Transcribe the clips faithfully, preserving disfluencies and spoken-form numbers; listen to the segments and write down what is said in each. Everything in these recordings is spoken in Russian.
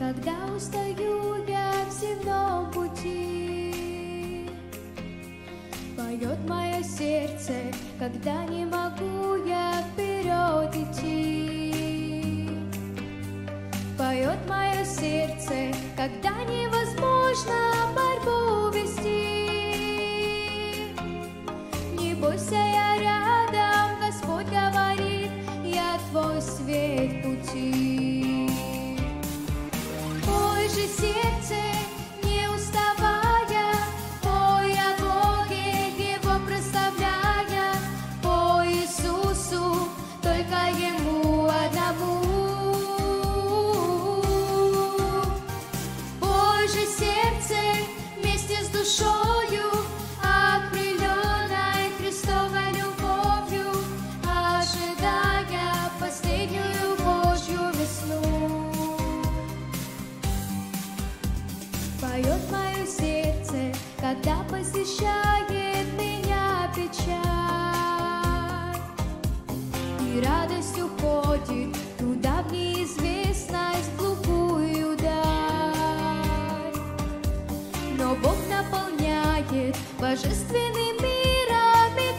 когда устаю я в земном пути. Поет мое сердце, когда не могу я вперед идти. Поет мое сердце, когда невозможно борьбу вести. Не бойся, я рядом, Господь говорит, я твой свет пути. Пой же, сердце, не уставая, пой о Боге, Его прославляя, пой Иисусу, только Ему одному. Пой же, сердце, вместе с душою, окрыленной Христовой любовью, ожидая последнюю Божью весну. Поет мое сердце, когда посещает меня печаль, и радость уходит туда в неизвестность, глухую даль. Но Бог наполняет божественным миром и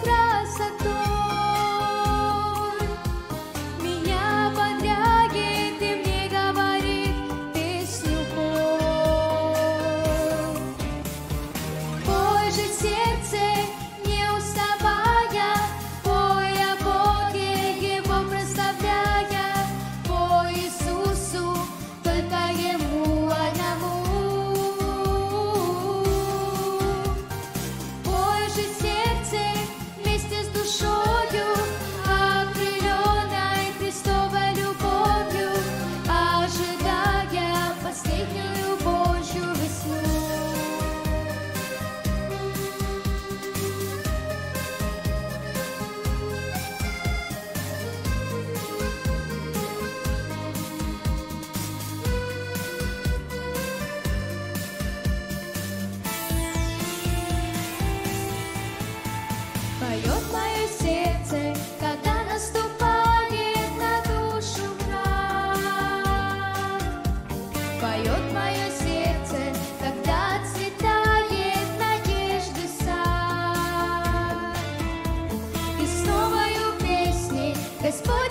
красотой. Меня ободряет и мне говорит песню пой. Пой же, сердце, не уставая, пой о Боге, Его прославляя, пой Иисусу, только Ему одному. Пой же, сердце, вместе с душою, окрыленной Христовой любовью, ожидая последнюю Божью весну. Поет мое сердце, когда наступает на душу мрак. Поет мое сердце, когда отцветает надежды сад. И с новою песней Господь